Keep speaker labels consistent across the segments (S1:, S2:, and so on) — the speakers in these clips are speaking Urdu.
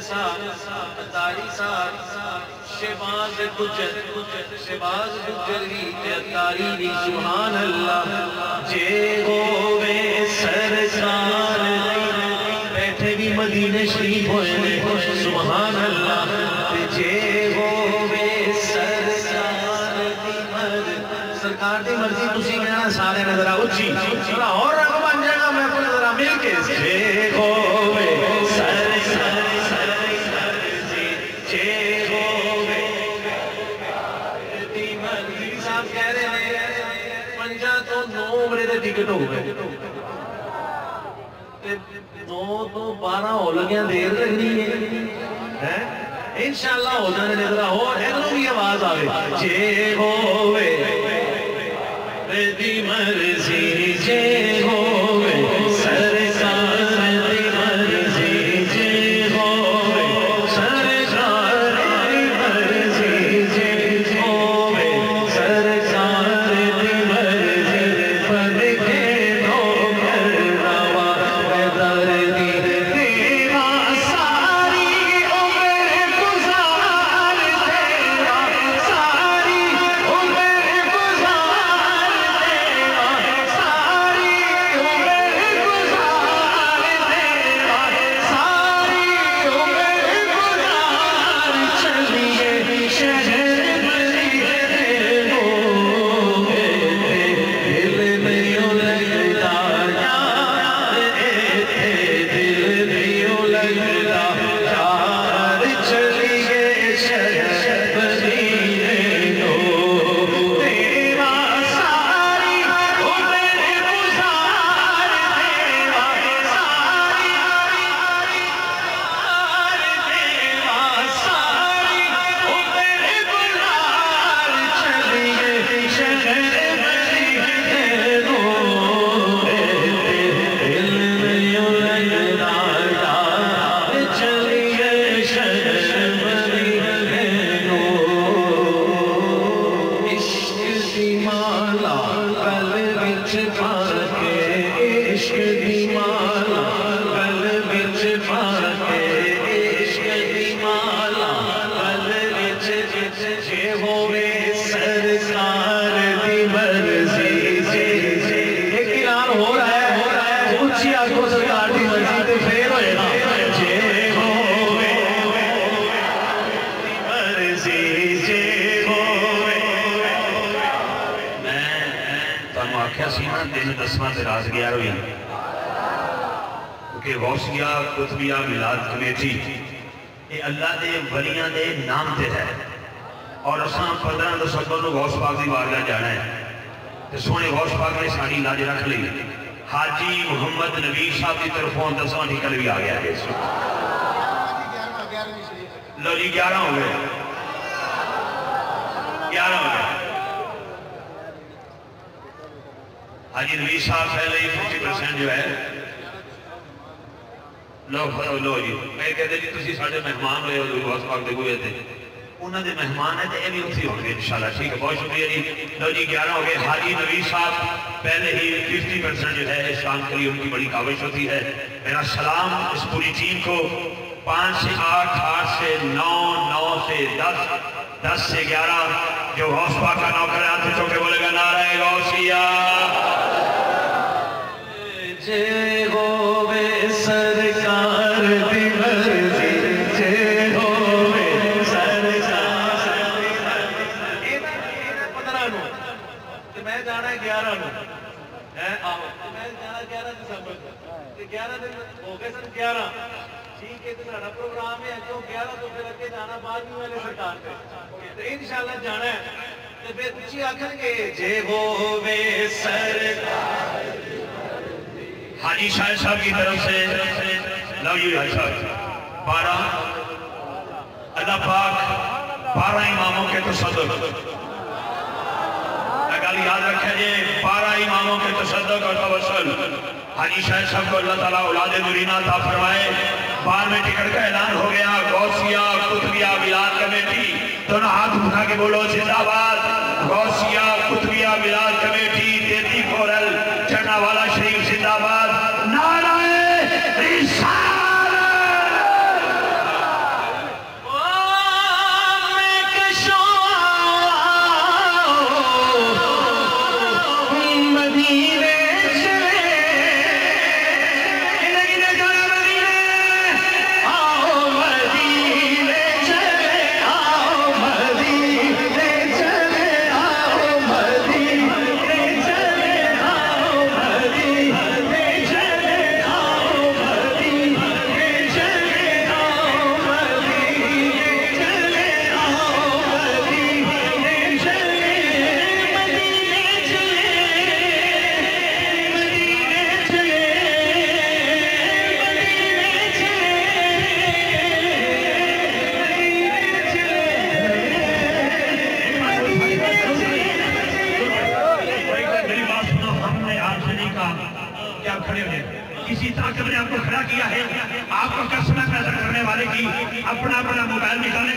S1: سال اتاری سال شہباز گجر ہی تے اتاری بھی سبحان اللہ جے ہووے سرکار بیٹھے بھی مدینے شریف ہوئے نے سبحان اللہ جے ہووے سرکار دی مرضی تسی کہنا سارے نظر اچھی اور رنگ بن جائے گا میں کو نظر مل کے جے ہووے ٹکٹ ہو گئے 9 تو 12 ہو لگیاں دیر لگنی ہے انشاءاللہ ہو جانے نظر اور ادھروں بھی آواز آوے جے ہووے دی مرضی جے ہووے سرکار دی مرضی جے ہووے سرکار دی مرضی جے ہووے سرکار دی مرضی پڑھ کے نو کروا دردی دیوا ساری عمر گزار دیوا ساری عمر گزار دیوا ساری عمر گزار دیوا ساری عمر گزار چلیے شہر مدینے ہوئے دل نہیں لگتا یار دل نہیں لگتا یار چلیے شہر مدینے دیوا ساری عمر گزار دیوا ساری دیوا ساری عمر گزار چلیے شہر مدینے دل نہیں لگتا یار چلیے شہر مدینے عشق دی مالا گل وچ پا کے عشق دی مالا گل وچ پا کے عشق دی مالا گل وچ جے ہووے سرکار دی مرضی جے ایک اعلان ہو رہا ہے اونچی آنکھوں سرکار دی مرضی تے پھر ہوئے گا جے ہووے دی مرضی جے ہووے میں تانوں آکھیا سی نا دن 10واں تے رات 11 ہوئی کیونکہ غوثیہ قطبیہ میلاد کمیٹی یہ اللہ دے ولیاں دے نام تے ہے اور اساں 15 دسمبر نو غوث پاک دی بارگاہ جانا ہے تے سونے غوث پاک نے ساری لاج رکھ لی حاجی محمد نبی صاحب کی طرفوں 10واں ٹھیکہ بھی آ گیا ہے لو جی 11 ہو گئے 11 ہو گئے حاجی نبی صاحب پہلے ہی 50% جو ہے لو جی میں کہتے جی تسی ساڑھے مہمان ہوئے ہو غوث پاک دے ہوئے تھے انہوں نے مہمان ہے تو یہ بھی اسی ہوں گے انشاءاللہ ٹھیک ہے بہت شکریہ جی لو جی 11 ہو گئے حاجی نبی صاحب پہلے ہی 50% جو ہے اس شام کے لیے ان کی بڑی کاوش ہوتی ہے میرا سلام اس پوری ٹیم کو 5 سے 8 8 سے 9 9 سے 10 10 سے 11 جو غوث پاک کا نوکر ہاتھ سے چوکے بولے گا نعرہ غوثیہ جے ہووے سرکار دی مرضی جے ہووے سرکار دی مرضی اینا 15 نو تے میں جانا ہے 11 نو آہو میں جانا 11 دسمبر تے 11 دن ہو گئے سن 11 ٹھیک ہے تو ساڑا پروگرام ہے جو 11 تو پھر اگے جانا بعد میں والے سرکار پہ تو انشاءاللہ جانا ہے تو پھر کچھ آکھن گے جے ہووے سرکار حاجی شاہد صاحب کی طرف سے لو یو حاجی صاحب 12 اللہ پاک 12 اماموں کے تصدق گل یاد رکھیں جی 12 اماموں کے تصدق اور توسل حاجی شاہد صاحب کو اللہ تعالیٰ اولاد نورینہ عطا فرمائے 12ویں ٹکٹ کا اعلان ہو گیا غوثیہ قطبیہ میلاد کمیٹی دونوں ہاتھ اٹھا کے بولو زندہ باد غوثیہ قطبیہ میلاد کمیٹی 33 کورل چڑھنا والا شریف زندہ باد نعرہ رسالت آپ کو کسمیں پیدا کرنے والے کی اپنا اپنا موبائل نکالیں،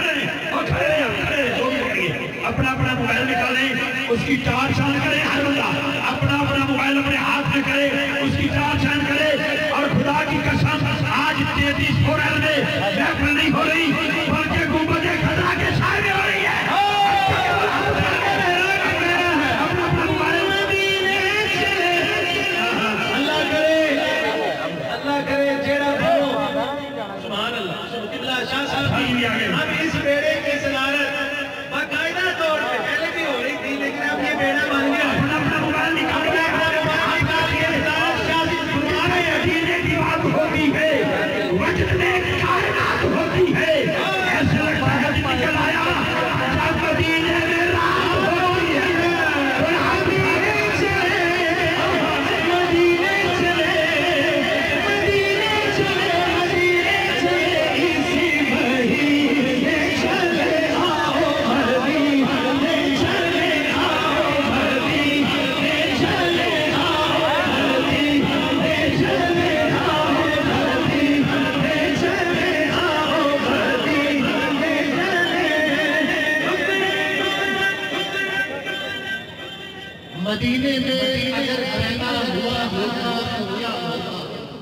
S1: اپنا اپنا موبائل نکالیں، اس کی چار چاند کریں ہر بندہ، اپنا اپنا موبائل اپنے ہاتھ میں کرے، اس کی چار چاند کرے، اور خدا کی قسم آج 33 فورل میں محفل نہیں ہو رہی بلکہ گنبد خضرا کے سائے میں ہو رہی ہے۔ ہم اس بیڑے کی صدارت باقاعدہ طور پہ پہلے بھی ہو رہی تھی لیکن اب یہ بیڑا بن گیا۔ اپنا موبائل نکال کے کی بات ہوتی ہے، وجد میں کائنات ہوتی ہے، ایسے لگتا ہے نکل آیا جب مدینے میں رات ہوتی ہے، مدینے چلے مدینے چلے مدینے چلے مدینے چلے اسی مہینے چلے آؤ مدینے چلے آؤ مدینے چلے آؤ مدینے چلے آؤ مدینے چلے آؤ مدینے
S2: مدینے میں اگر پیدا ہوا ہوتا تو کیا ہوتا؟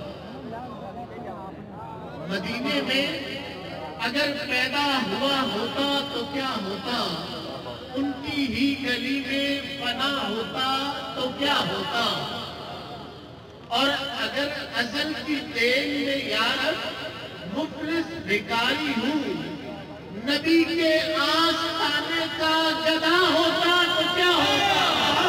S2: مدینے میں اگر پیدا ہوا ہوتا تو کیا ہوتا؟ ان کی ہی گلی میں فنا ہوتا تو کیا ہوتا؟ اور اگر ازل کی دین میں یارب مفلس بھکاری ہوں، نبی کے آستانے کا گدھا ہوتا تو کیا ہوتا؟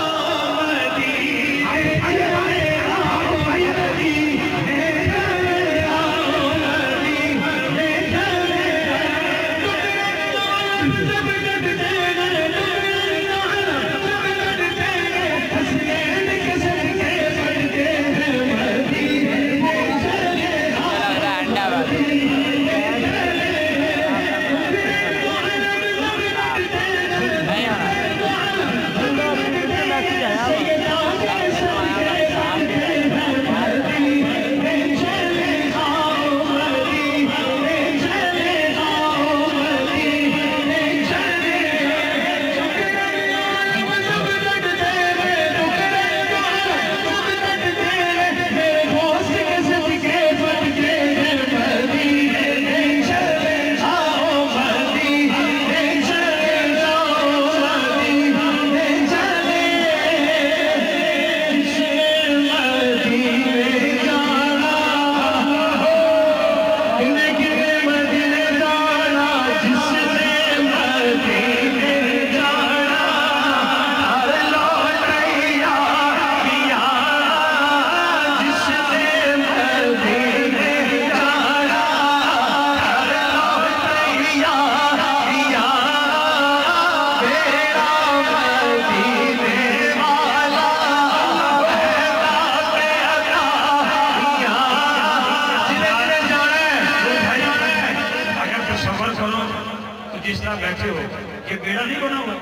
S1: بیٹھے ہو یہ بیڑا نہیں بنا ہوا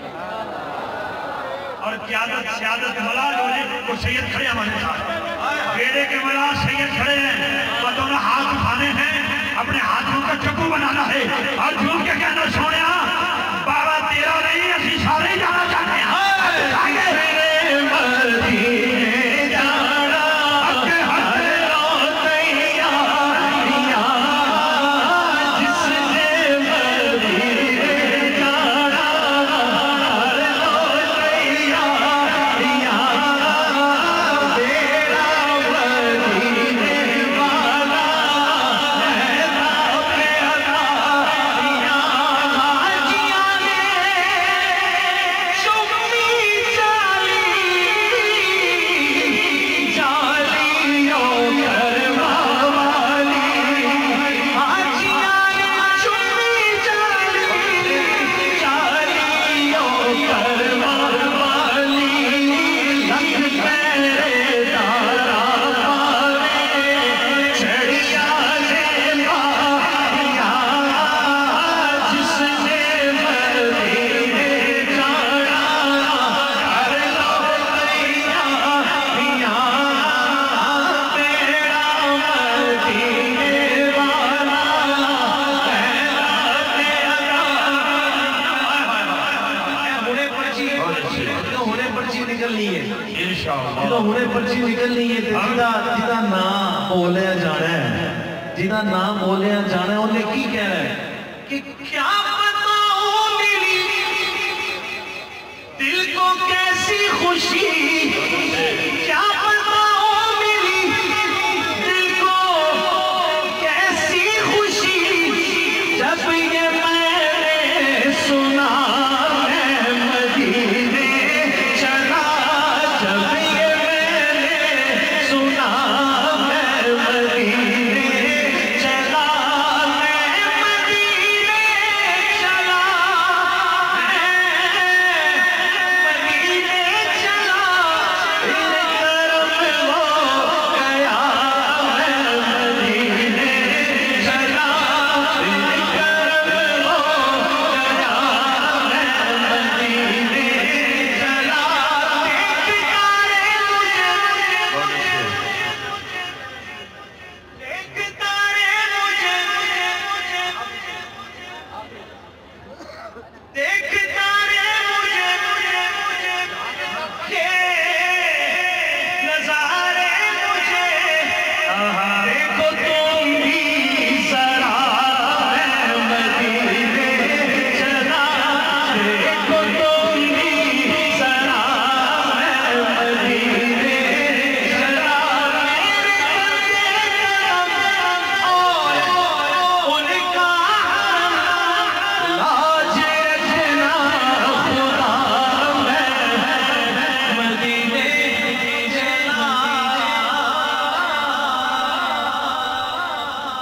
S1: اور قیادت سیادت ملا جو ہے وہ سید کھڑے ہمارے ساتھ، بیڑے کے ملا سید کھڑے ہیں، وہ دونوں ہاتھ اٹھانے ہیں، اپنے ہاتھوں کا چپو بنانا ہے اور جھوم کے کہنا سونیا بابا تیرا نہیں اسی سارے جانا چاہتے ہیں پرچی نکلنی ہے جہاں نام بولیا جانا ہے، جہاں نام بولیا جانا ہے انہیں کی کہہ رہا ہے کہ کیا بتاؤں میری دل کو کیسی خوشی، کیا